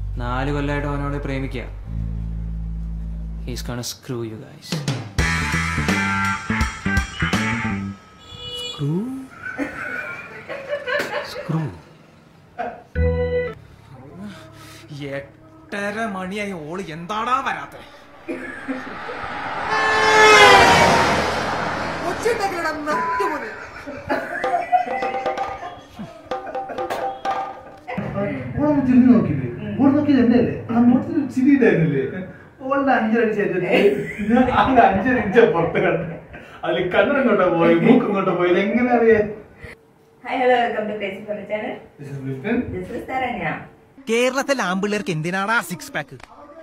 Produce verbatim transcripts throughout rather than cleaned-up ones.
നാല് കൊല്ലമായിട്ട് അവനോട് പ്രേമിക്കുക. He's gonna screw you guys. Screw? Screw? എട്ടര മണിയായി ഓള് എന്താടാ വരാത്ത? തിരിഞ്ഞു നോക്കിയില്ലേ? ഓൾ നോക്കിയത് എന്നല്ലേ ആ മുഖത്തിന് ചിരി ഇടായിരുന്നില്ലേ? ഓളുടെ അഞ്ചരടി ശരീരത്തിൽ അഞ്ചരഞ്ച പുറത്ത് കണ്ട് അതിൽ കണ്ണിങ്ങോട്ടാ പോയി മൂക്കിങ്ങോട്ടാ പോയി എങ്ങനെ അറിയാ? കേരളത്തിലെ ആമ്പിള്ളേർക്ക് എന്തിനാടാ സിക്സ് പാക്ക്?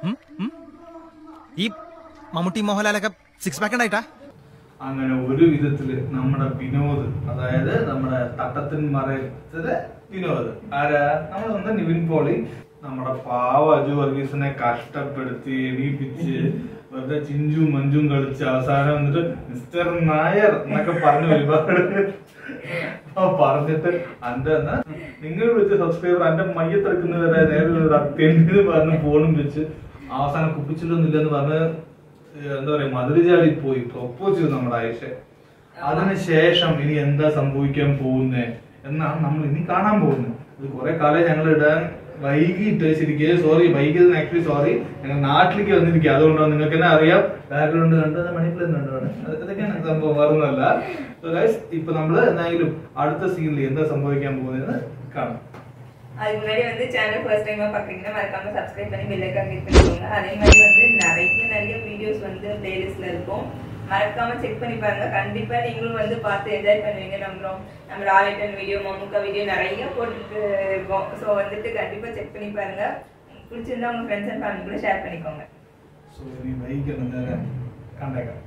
ഈ മമ്മൂട്ടി മോഹൻലാലൊക്കെ സിക്സ് പാക്ക് ഉണ്ടായിട്ടാ? അങ്ങനെ ഒരു വിധത്തില് നമ്മുടെ വിനോദ്, അതായത് നമ്മുടെ തട്ടത്തിൻ മറയത്തിലെ വിനോദ്, ആരാ നമ്മുടെ സ്വന്തം നിവിൻ പോളി, നമ്മുടെ പാവ അജു വർഗീസിനെ കഷ്ടപ്പെടുത്തി എണീപ്പിച്ച് വെറുതെ ചിഞ്ചും മഞ്ചും കളിച്ച് അവസാനം വന്നിട്ട് മിസ്റ്റർ നായർ എന്നൊക്കെ പറഞ്ഞു ഒരുപാട് പറഞ്ഞിട്ട് അന്റെ നിങ്ങൾ വിളിച്ച സബ്സ്ക്രൈബർ എന്റെ മയ്യത്തെടുക്കുന്നവരെ നേരെ അത്യന്തിന് പറഞ്ഞ് ഫോണും വെച്ച് അവസാനം കുപ്പിച്ചിട്ടൊന്നുമില്ലെന്ന് പറഞ്ഞ് എന്താ പറയാ മധുരജാടി പോയി പ്രൊപ്പോസ് ചെയ്തു നമ്മുടെ ആയിഷ. അതിനുശേഷം ഇനി എന്താ സംഭവിക്കാൻ പോകുന്നേ എന്നാണ് നമ്മൾ ഇനി കാണാൻ പോകുന്നത്. ഇത് കുറെ കാലം ഞങ്ങൾ ഇടാൻ വൈകിട്ട് ശരിക്കും സോറി വൈകിയത് ആക്ച്വലി സോറി ഞങ്ങൾ നാട്ടിലേക്ക് വന്നിരിക്കുക. അതുകൊണ്ടാണ് നിങ്ങൾക്ക് തന്നെ അറിയാം ബാക്ക്ഗ്രൗണ്ട് കണ്ടത് മണിപ്പൂരിൽ കണ്ടാണ് അതൊക്കെയാണ് സംഭവം, വേറൊന്നുമല്ല. ഇപ്പൊ നമ്മള് എന്തായാലും അടുത്ത സീനിൽ എന്താ സംഭവിക്കാൻ പോകുന്നതെന്ന് കാണാം. அதுக்கு முன்னாடி வந்து சேனல் ஃபர்ஸ்ட் டைமா பாக்குறீங்கன்னா மறக்காம சப்ஸ்கிரைப் பண்ணி பெல் ஐகான் கிளிக் பண்ணிக்கோங்க. அதே மாதிரி வந்து நிறைய நிறைய வீடியோஸ் வந்து பிளேலிஸ்ட்ல இருக்கும், மறக்காம செக் பண்ணி பாருங்க. கண்டிப்பா நீங்களும் வந்து பார்த்து என்ஜாய் பண்ணுவீங்க நம்புறோம். நம்ம லாலிட்டன் வீடியோ மம்முக்கா வீடியோ நிறைய போட்டுட்டு இருக்கோம். ஸோ வந்துட்டு கண்டிப்பா செக் பண்ணி பாருங்க. பிடிச்சிருந்தா உங்க ஃப்ரெண்ட்ஸ் அண்ட் ஃபேமிலி கூட ஷேர் பண்ணிக்கோங்க. ஸோ நீ വൈകിട്ട് കണ്ടേക്കാം.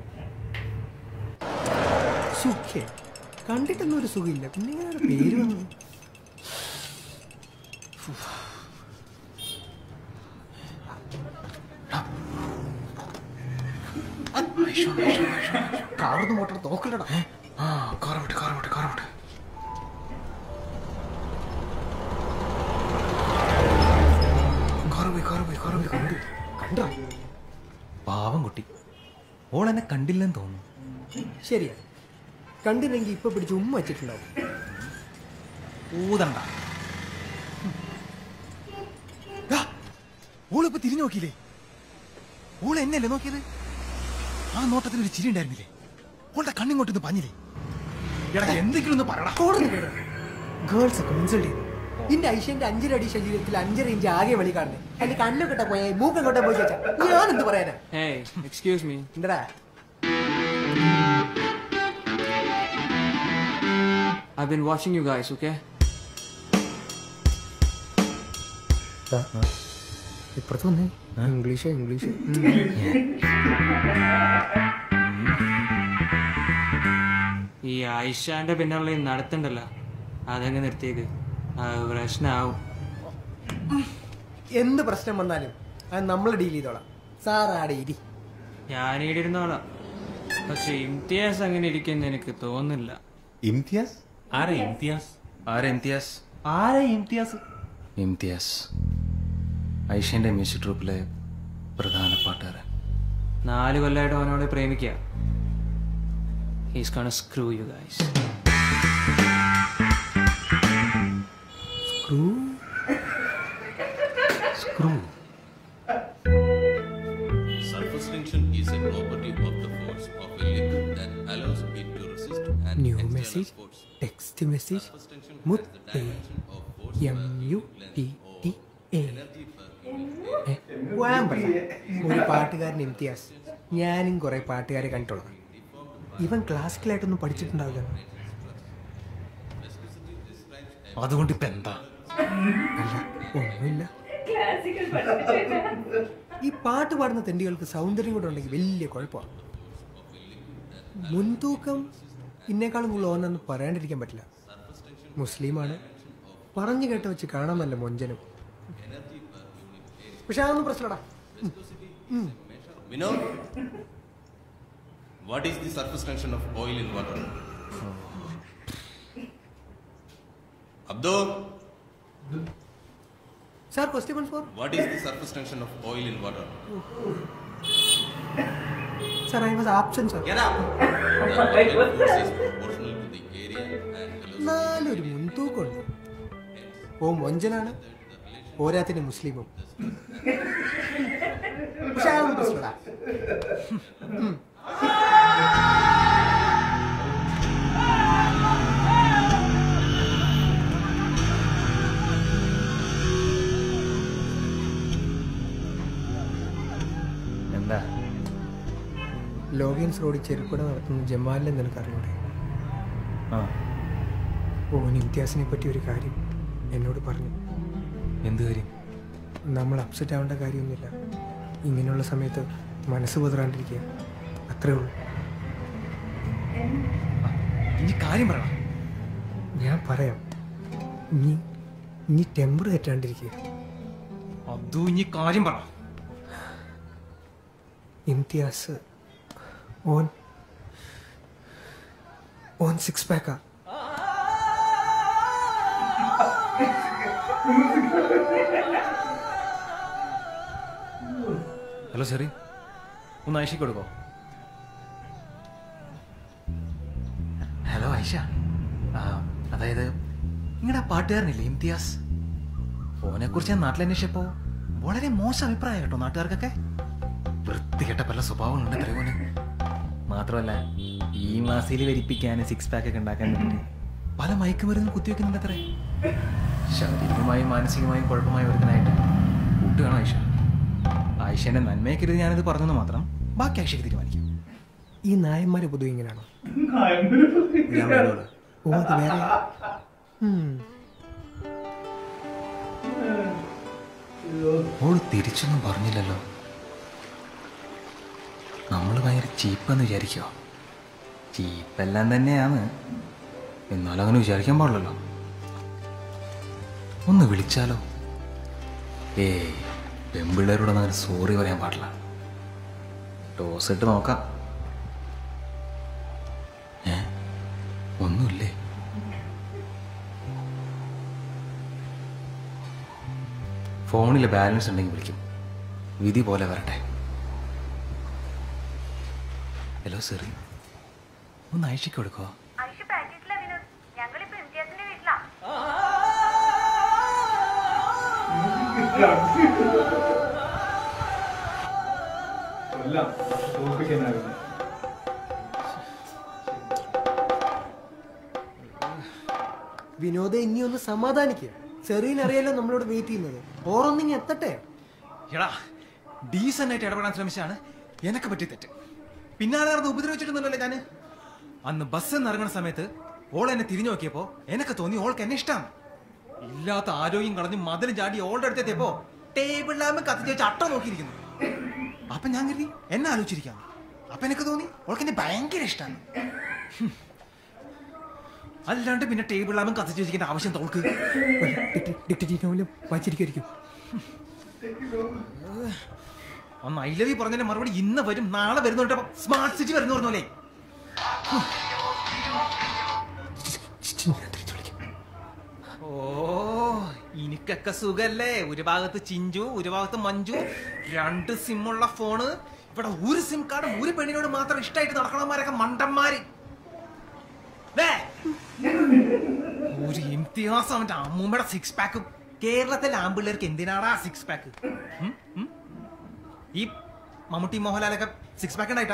സുഖേ കണ്ടിട്ടൊന്നും ഒരു സുഖമില്ല, പിന്നെ ഇങ്ങനെ പേര് വന്നു. കാറൊന്നും മോട്ടർ തോക്കല്ലടാ. ആ കാറ വിട്ട് കാറ വിട്ട് കാറ വിട്ട് കാറ് പോയി കാറ് പോയി കാറ് പോയി കണ്ടു കണ്ടോ? പാവം കുട്ടി, ഓളെന്നെ കണ്ടില്ലെന്ന് തോന്നുന്നു. ശരിയാ, കണ്ടില്ലെങ്കിൽ ഇപ്പൊ പിടിച്ച് ഉമ്മ വെച്ചിട്ടുണ്ടാവും. ഊതണ്ട. ഓളിപ്പോ തിരിഞ്ഞു നോക്കിയില്ലേ? ഓള് എന്നല്ലേ നോക്കിയത്? ആ നോട്ടത്തിൽ ഒരു ചിരി ഉണ്ടായിരുന്നില്ലേ? ഓളുടെ കണ്ണിങ്ങോട്ടൊന്ന് പഞ്ഞില്ലേ? എടാ എന്തെങ്കിലും ഒന്ന് പറയടാ. ഗേൾസ് ഒക്കെ ഇൻസൾട്ട് ചെയ്തു. ഇന്റെ ഐഷ്യന്റെ അഞ്ചര അടി ശരീരത്തിൽ അഞ്ചര ഇഞ്ച് ആകെ വെളി കാണുന്നേ. അതിൽ കണ്ണൊക്കെ പോയ മൂക്കങ്ങോട്ടെ പോയി ചേച്ചാ ഞാൻ എന്ത് പറയാനാ? Hey, excuse me. എന്താ? I've been watching you guys, okay? ഇപ്പുറത്ത് വന്നേ. ഇംഗ്ലീഷ് ഇംഗ്ലീഷ് ഈ ആയിഷാന്റെ പിന്നുള്ള നടത്തുണ്ടല്ലോ, അതങ്ങ് നിർത്തിയേക്ക്, പ്രശ്നാവും. എന്ത് പ്രശ്നം വന്നാലും അത് നമ്മൾ ഡീൽ ചെയ്തോളാം. സാറാടെ ഇരി. ഞാനിരുന്നോളാം, പക്ഷെ ഇംതിയാസ് അങ്ങനെ ഇരിക്കുന്ന എനിക്ക് തോന്നുന്നില്ല. ഇംതിയാസ്? ആരാ ഇംതിയാസ്? ആരാ ഇംതിയാസ്? ആരാ ഇംതിയാസ്? ഇംതിയാസ് ഐഷ്യന്റെ മ്യൂസിക് ട്രൂപ്പിലെ പ്രധാന പാട്ടുകാരൻ. നാല് കൊല്ലമായിട്ട് അവനോട് പ്രേമിക്കുക. He's gonna screw you guys. Screw? Screw? Surface tension is a property of the force of a liquid that allows it to resist an New external message, force. text message, Surface tension has Mutte, the direction of force M U T T A. energy per ഒരു പാട്ടുകാരൻ ഇംതിയാസ്. ഞാനും കുറെ പാട്ടുകാരെ കണ്ടിട്ടുള്ള. ഇവൻ ക്ലാസിക്കലായിട്ടൊന്നും പഠിച്ചിട്ടുണ്ടാവില്ല. അതുകൊണ്ട് ഇപ്പൊ എന്താ? അല്ല ഒന്നുമില്ല. ഈ പാട്ട് പാടുന്ന തെണ്ടികൾക്ക് സൗന്ദര്യം കൂടെ ഉണ്ടെങ്കിൽ വലിയ കുഴപ്പമാണ്. മുൻതൂക്കം ഇന്നേക്കാളും കൂടുതൽ ഓന്നെന്ന് പറയാണ്ടിരിക്കാൻ പറ്റില്ല. മുസ്ലിമാണ്, പറഞ്ഞു കേട്ട വെച്ച് കാണാൻ നല്ല മൊഞ്ചനും. പക്ഷെ അതൊന്നും പ്രശ്നടാ. Vinod, what is the surface tension of oil in water? Abdul, Sir, question four. What is the surface tension of oil in water? Sir, I was absent, sir. Get up! The oil force is proportional to the area and velocity. നാലൊരു മുൻതൂക്കമുണ്ട്. ഓ മൊഞ്ചനാണ്, പോരാത്തിന് മുസ്ലിമും. പക്ഷെ അയാളൊന്നും പ്രശ്നമില്ല. എന്താ logins റോഡിൽ ചെരുപ്പട നടത്തുന്ന ജമാലിനെ നിനക്കറിയൂടെ? ആ ഓൻ ഇംതിയാസിനെ പറ്റി ഒരു കാര്യം എന്നോട് പറഞ്ഞു. എന്ത് കാര്യം? നമ്മൾ അപ്സെറ്റ് ആവേണ്ട കാര്യമൊന്നുമില്ല. ഇങ്ങനെയുള്ള സമയത്ത് മനസ്സ് പതറാണ്ടിരിക്കുക, അത്രേ ഉള്ളൂ. ഇനി കാര്യം പറയണം. ഞാൻ പറയാം. നീ നീ ടെമ്പർ തെറ്റാണ്ടിരിക്കുക. അതോ ഇനി കാര്യം പറ. ഇംതിയാസ് ഓൻ ഓൻ സിക്സ് പാക്കാ. ഹലോ സെറി, ഒന്ന് ഐഷയ്ക്ക് കൊടുക്കോ? ഹലോ ഐഷ, അതായത് നിങ്ങളുടെ പാട്ടുകാരനില്ലേ ഇംതിയാസ്, ഓനെ കുറിച്ച് ഞാൻ നാട്ടിൽ അന്വേഷിച്ചപ്പോ വളരെ മോശം അഭിപ്രായം കേട്ടോ നാട്ടുകാർക്കൊക്കെ. വൃത്തികെട്ട പല സ്വഭാവങ്ങളുണ്ട് ദ്രവന്. മാത്രമല്ല ഈ മാസയിൽ വരിപ്പിക്കാൻ സിക്സ് പാക്ക് ഒക്കെ ഉണ്ടാക്കാൻ വേണ്ടി പല മയക്കുമരുന്നും കുത്തിവെക്കുന്നുണ്ട് അത്രേ. ശാരീരികമായും മാനസികമായും കുഴപ്പമായ ഒരുത്തനായിട്ട് കൂട്ടുകയാണ് ഐഷ. ഐഷന്റെ നന്മയ്ക്കരുത് ഞാനിത് പറഞ്ഞെന്ന് മാത്രം. ബാക്കി ഐഷയ്ക്ക് തീരുമാനിക്കും. ഈ നായന്മാര് പൊതുവെ ഇങ്ങനെയാണോ? ഓ അത് വേറെ. ഓള് തിരിച്ചൊന്നും പറഞ്ഞില്ലല്ലോ. നമ്മൾ ഭയങ്കര ചീപ്പെന്ന് വിചാരിക്കോ? ചീപ്പെല്ലാം തന്നെയാണ്, എന്നാലും അങ്ങനെ വിചാരിക്കാൻ പാടില്ലല്ലോ. ഒന്ന് വിളിച്ചാലോ? ഏയ്, പെമ്പിള്ളേരോടൊന്നും അങ്ങനെ സോറി പറയാൻ പാടില്ല. ടോസ് ഇട്ട് നോക്കാം. ഏ ഒന്നുമില്ലേ? ഫോണിൽ ബാലൻസ് ഉണ്ടെങ്കിൽ വിളിക്കും. വിധി പോലെ വരട്ടെ. ഹലോ സെറി, ഒന്ന് ഐഷയ്ക്ക് കൊടുക്കോ? വിനോദ ഇനി ഒന്ന് സമാധാനിക്കുക. സെറീനറിയാലോ നമ്മളോട് വെയിറ്റ് ചെയ്യുന്നത്. ഓറൊന്നിങ്ങി എത്തട്ടെ. എടാ, ഡീസന്റ് ആയിട്ട് ഇടപെടാൻ ശ്രമിച്ചാണ് എനക്ക് പറ്റിയ തെറ്റ്. പിന്നാലെ നടന്ന് ഉപദ്രവിച്ചിട്ടുണ്ടല്ലോ ഞാൻ. അന്ന് ബസ് എന്ന് ഇറങ്ങുന്ന സമയത്ത് ഓൾ എന്നെ തിരിഞ്ഞു നോക്കിയപ്പോ എനക്ക് തോന്നി ഓൾക്ക് എന്നെ ഇഷ്ടമാണ്. ഇല്ലാത്ത ആരോഗ്യം കളഞ്ഞ് മതിൽ ചാടി ഓളുടെ അടുത്തെത്തിയപ്പോ ടേബിൾ ലാമ്പ് കത്തിച്ച് വെച്ച് അട്ട നോക്കിയിരിക്കുന്നു. അപ്പൊ ഞാൻ കരുതി എന്നെ ആലോചിച്ചിരിക്കാം. അപ്പൊ എനിക്ക് തോന്നി ഓൾക്ക് എന്നെ ഭയങ്കര ഇഷ്ടമാണ്. അല്ലാണ്ട് പിന്നെ ടേബിൾ ലാമ്പ് കത്തിച്ച് വെച്ചിരിക്കേണ്ട ആവശ്യം തോൾക്ക് വായിച്ചിരിക്കും. അന്ന് ഐ ലവ് യു പറഞ്ഞതിന്റെ മറുപടി ഇന്ന് വരും നാളെ വരുന്നുണ്ട്. സ്മാർട്ട് സിറ്റി വരുന്നു പറഞ്ഞോലേ. ഓ, എനിക്കൊക്കെ സുഖല്ലേ? ഒരു ഭാഗത്ത് ചിഞ്ചു, ഒരു ഭാഗത്ത് മഞ്ജു, രണ്ട് സിമ്മുള്ള ഫോണ്. ഇവിടെ ഒരു സിം കാർഡ് ഒരു പെണ്ണിനോട് മാത്രം ഇഷ്ടമായിട്ട് നടക്കണമാരൊക്കെ മണ്ടന്മാര്. ഒരു ഇംതിയാസ് അവന്റെ അമ്മൂമ്മയുടെ സിക്സ് പാക്കും. കേരളത്തിലെ ആമ്പിള്ളേർക്ക് എന്തിനാടാ സിക്സ് പാക്ക്? ഈ മമ്മൂട്ടി മോഹൻലാലൊക്കെ സിക്സ് പാക്ക് ഉണ്ടായിട്ടാ?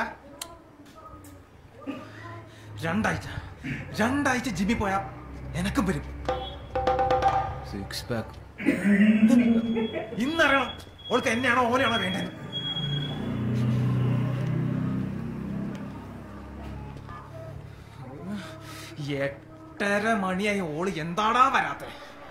രണ്ടാഴ്ച രണ്ടാഴ്ച ജിമ്മിൽ പോയാ എനക്കും വരും സിക്സ് പാക്ക്. ഇന്നറിയണം ഓൾക്ക് എന്നെയാണോ ഓലെയാണോ വേണ്ടത്. എട്ടര മണിയായി ഓള് എന്താടാ വരാത്തെ?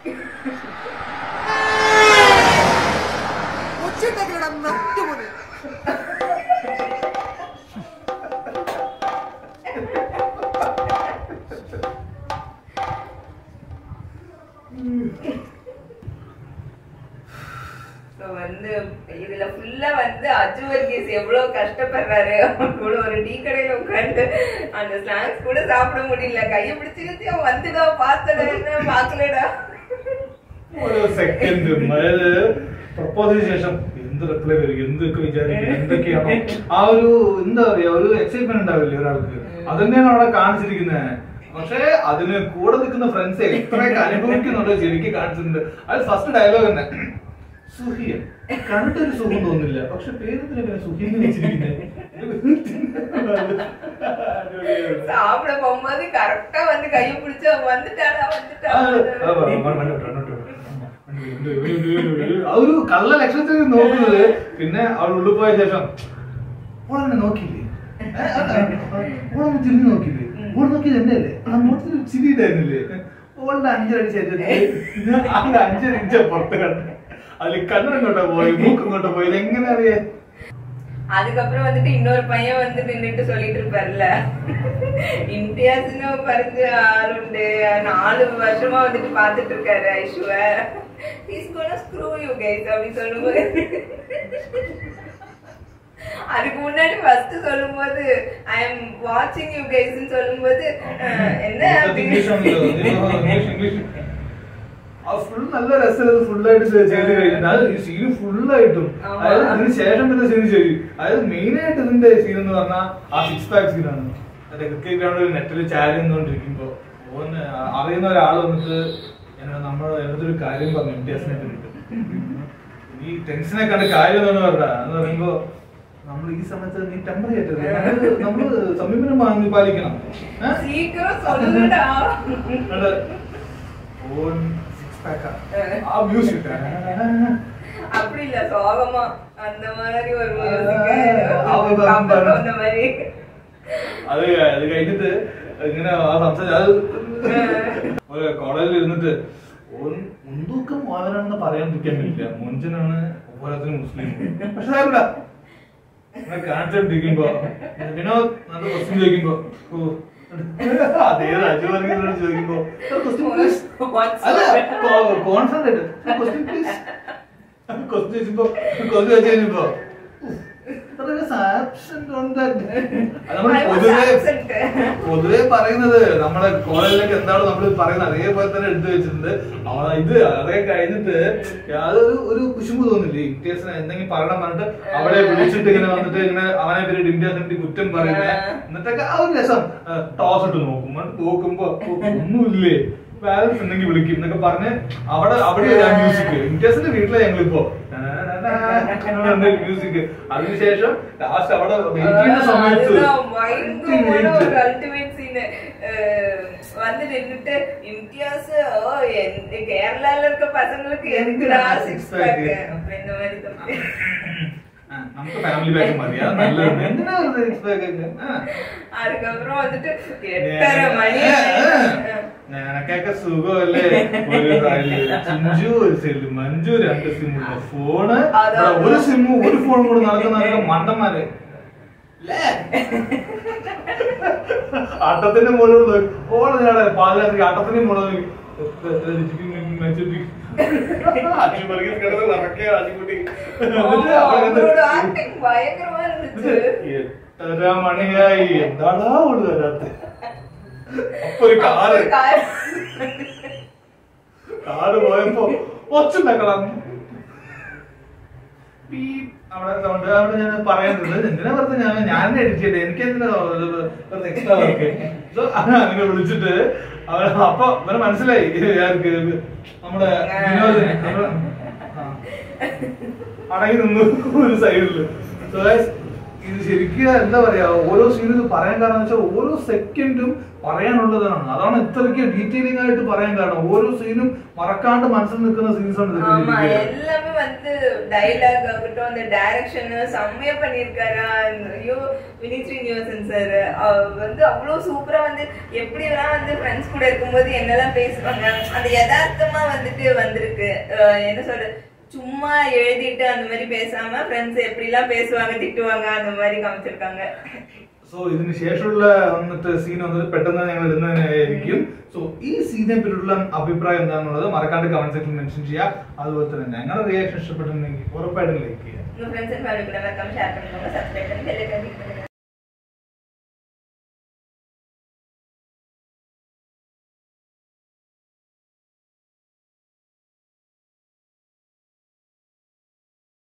வந்து இதுல ஃபுல்லா வந்து அஜு வர்கீஸ் எவ்வளவு கஷ்டப்படுறாரு. கூட ஒரு டீ கடையில உட்காந்து அந்த ஸ்நாக்ஸ் கூட சாப்பிட முடியல. கையை பிடிச்சிருச்சு அவன் வந்துடா பார்த்தடா என்ன பாக்கலடா. ഓരോ സെക്കൻഡും അതായത് പ്രപ്പോസിന് ശേഷം എന്ത് റിപ്ലൈ വരും, എന്തൊക്കെ വിചാരിക്കും, എന്തൊക്കെയാണോ ആ ഒരു എന്താ പറയാ ഒരു എക്സൈറ്റ്മെന്റ് ഉണ്ടാവില്ലേ ഒരാൾക്ക്, അതന്നെയാണ് അവിടെ കാണിച്ചിരിക്കുന്നത്. പക്ഷെ അതിന് കൂടെ നിൽക്കുന്ന ഫ്രണ്ട്സ് എത്രയൊക്കെ അനുഭവിക്കുന്നുണ്ടോ ശരിക്കും കാണിച്ചിട്ടുണ്ട്. അത് ഫസ്റ്റ് ഡയലോഗ് തന്നെ, സുഹിയൻ കണ്ടിട്ടൊരു സുഖം തോന്നില്ല, പക്ഷെ പേരത്തിന് പിന്നെ സുഹിയൻ വെച്ചിരിക്കുന്നത്. சாப்பிட போகும்போது கரெக்டா வந்து கையை பிடிச்சா வந்துட்டாடா ഒരു കള്ള ലക്ഷണത്തിൽ നോക്കുന്നത്. പിന്നെ അവൾ ഉള്ളിൽ പോയ ശേഷം ഓളെന്നെ നോക്കിയില്ലേ, ഓളെന്നെ തിരിഞ്ഞു നോക്കിയില്ലേ, ഓൾ നോക്കിയത് എന്നെ അല്ലേ, ആ നോട്ടത്തിൽ ചിരി ഉണ്ടായിരുന്നില്ലേ, ഓളുടെ അഞ്ചരടി ശേഷത്തിൽ അവിടെ അഞ്ചര ഇഞ്ച പുറത്ത് കണ്ടു. അതിൽ കണ്ണിങ്ങോട്ടോ പോയി, മൂക്കിങ്ങോട്ടോ പോയി, എങ്ങനെ അറിയാ. அதுக்கப்புறம் வந்துட்டு இன்னொரு பையன் வந்து நின்னுட்டு சொல்லிட்டு இருப்பாருல்ல, இம்தியாஸ்னு பறிஞ்ச ஆளுண்டு நாலு வருஷமா வந்துட்டு பாத்துட்டு இருக்காரு ஐஷுவ, he's gonna screw you guys அப்படி சொல்லும்போது, அதுக்கு முன்னாடி ஃபர்ஸ்ட் சொல்லும்போது ஐ எம் வாட்சிங் யூ கைஸ்னு சொல்லும்போது என்ன ഫുൾ നല്ല രസം ഫുള്ളായിട്ട് ചെയ്ത് കഴിഞ്ഞാൽ ഈ സീൻ ഫുള്ളായിട്ടും അതായത് അതിന് ശേഷം പിന്നെ സീൻ ചെയ്യും. അതായത് മെയിൻ ആയിട്ട് ഇതിന്റെ സീൻ എന്ന് പറഞ്ഞാൽ ആ സിക്സ് പാക്ക് സീനാണ്. മറ്റേ ക്രിക്കറ്റ് ഗ്രൗണ്ടിൽ നെറ്റിൽ ചാരി നിന്നുകൊണ്ടിരിക്കുമ്പോ ഓന് അറിയുന്ന ഒരാൾ വന്നിട്ട് നമ്മൾ എന്തൊരു കാര്യം പറഞ്ഞു വ്യത്യാസനെ പറ്റിട്ട് ഈ ടെൻഷനെ കണ്ട് കാര്യം എന്ന് പറഞ്ഞ എന്ന് പറയുമ്പോ നമ്മൾ ഈ സമയത്ത് നീ ടെമ്പർ ചെയ്യരുത്, നമ്മള് സമീപനം വാങ്ങി പാലിക്കണം. அப்படி இல்ல சோகமா அந்த மாதிரி ஒரு மாதிரி അത് അത് കഴിഞ്ഞിട്ട് ഇങ്ങനെ സംസാരിച്ച ഒരു കോളേജിൽ ഇരുന്നിട്ട് മുൻതൂക്കം മോഹനാണെന്ന് പറയാണ്ടിരിക്കാൻ പറ്റില്ല, മുഞ്ചനാണ് ഓരോരുത്തരും മുസ്ലിം. പക്ഷെ സാറില്ല കാണിച്ചോണ്ടിരിക്കുമ്പോ വിനോദ് നല്ല ക്വസ്റ്റ്യൻ ചോദിക്കുമ്പോ അതേ രാജുവർഗീസിനോട് ചോദിക്കുമ്പോ അല്ല കോൺസെൻട്രേറ്റ് ക്വസ്റ്റ്യൻ പ്ലീസ് ക്വസ്റ്റ്യൻ ചോദിച്ചപ്പോ ക്വസ്റ്റ്യൻ വെച്ച് കഴിഞ്ഞപ്പോ പൊതുവെ പറയുന്നത് നമ്മളെ കോളേജിലേക്ക് എന്താണോ നമ്മൾ പറയുന്നത് അതേപോലെ തന്നെ എടുത്തു വെച്ചിട്ടുണ്ട്. ഇത് അതേ കഴിഞ്ഞിട്ട് യാതൊരു ഒരു കുശുമ്പ് തോന്നില്ലേ ഇംതിയാസിനെ എന്തെങ്കിലും പറയണം പറഞ്ഞിട്ട് അവളെ വിളിച്ചിട്ട് ഇങ്ങനെ വന്നിട്ട് ഇങ്ങനെ അവനെ പേര് ഇംതിയാസിനെ കുറ്റം പറയുന്നത്. എന്നിട്ടൊക്കെ ആ ഒരു രസം ടോസ് ഇട്ട് നോക്കും, നോക്കുമ്പോ ഒന്നുമില്ലേ ബാലൻസ് ഉണ്ടെങ്കിൽ വിളിക്കും എന്നൊക്കെ പറഞ്ഞ് അവിടെ അവിടെ മ്യൂസിക് ഇംതിയാസിന്റെ വീട്ടിലെ ഞങ്ങളിപ്പോ മ്യൂസിക്. അതിനുശേഷം ലാസ്റ്റ് അവിടെ സമയത്ത് வந்து நின்னுட்டு இம்தியாஸ் கேரளால இருக்க பசங்களுக்கு எதுக்குடா சிக்ஸ் பேக் இந்த மாதிரி നമുക്ക് ഫാമിലി പാക്ക് മതിയാ നല്ലത്, എന്തിനാ സിക്സ് പാക്ക് ഒക്കെ. அதுக்கப்புறம் வந்துட்டு எட்டரை மணி നിനക്കൊക്കെ സുഖമല്ലേ, ഒരു ചിഞ്ചു ഒരു സെല്ല് മഞ്ജു രണ്ട് സിമ്മുള്ള ഫോണ്, ഒരു സിമ്മു ഒരു ഫോണും കൂടെ നടക്കുന്ന മണ്ടന്മാര് ആട്ടത്തിന്റെ മുകളിൽ ഓളാണ് പാതിരാത്രി ആട്ടത്തിന്റെ മുകളിൽ എട്ടര മണിയായി എന്താടാ ഓള് വരാത്ത. അപ്പൊ ഒരു കാറ് കാറ് പോയപ്പോ ഒച്ചുണ്ടാക്കണം അവിടെ സൗണ്ട് അവിടെ ഞാൻ പറയുന്നത് എന്തിനാ വെറുതെ ഞാൻ ഞാൻ എഡിറ്റ് ചെയ്തേ, എനിക്ക് എന്തിനാ എക്സ്ട്രാ വർക്ക്. സോ അങ്ങനെ വിളിച്ചിട്ട് അവരെ അപ്പൊ അവരെ മനസ്സിലായി ആർക്ക് നമ്മുടെ വിനോദിന് അടങ്ങി നിന്നു ഒരു സൈഡില്. സോ ഇത് ശരിക്കും എന്താ പറയാ ഓരോ സീനും പറയാൻ കാരണം വെച്ചാൽ ഓരോ സെക്കൻഡും പറയാനുള്ളതാണ്. അതാണ് ഇത്രയ്ക്ക് ഡീറ്റെയിലിംഗ് ആയിട്ട് പറയാൻ കാരണം. ഓരോ സീനും മറക്കാണ്ട് മനസ്സിൽ നിൽക്കുന്ന സീൻസ് ആണ്. எல்லாமே வந்து டைலாக் ஆகட்டும் அந்த டைரக்ஷன் செம்மையா பண்ணிருக்காரு. ஐயோ வினித் ஸ்ரீனிவாசன் சார் வந்து அவ்வளவு சூப்பரா வந்து எப்படி எல்லாம் வந்து ஃப்ரெண்ட்ஸ் கூட இருக்கும்போது என்னெல்லாம் பேசுவாங்க அந்த யதார்த்தமா வந்துட்டு வந்திருக்கு. என்ன சொல்ற சும்மா எழுதிட்டு அந்த மாதிரி பேசாம ஃப்ரெண்ட்ஸ் எப்படி எல்லாம் பேசுவாங்க திட்டுவாங்க அந்த மாதிரி காமிச்சிருக்காங்க. സോ ഇതിന് ശേഷമുള്ള വന്നിട്ട് സീൻ വന്നിട്ട് പെട്ടെന്ന് ഞങ്ങൾ ഇടുന്നതിനായിരിക്കും. സോ ഈ സീനെ പറ്റിയുള്ള അഭിപ്രായം എന്താണെന്നുള്ളത് മറക്കാണ്ട് കമന്റ് സെക്ഷനിൽ മെൻഷൻ ചെയ്യുക. അതുപോലെ തന്നെ ഞങ്ങളുടെ റിയാക്ഷൻ ഇഷ്ടപ്പെട്ടിട്ടുണ്ടെങ്കിൽ ഉറപ്പായിട്ടും ലൈക്ക് ചെയ്യുക.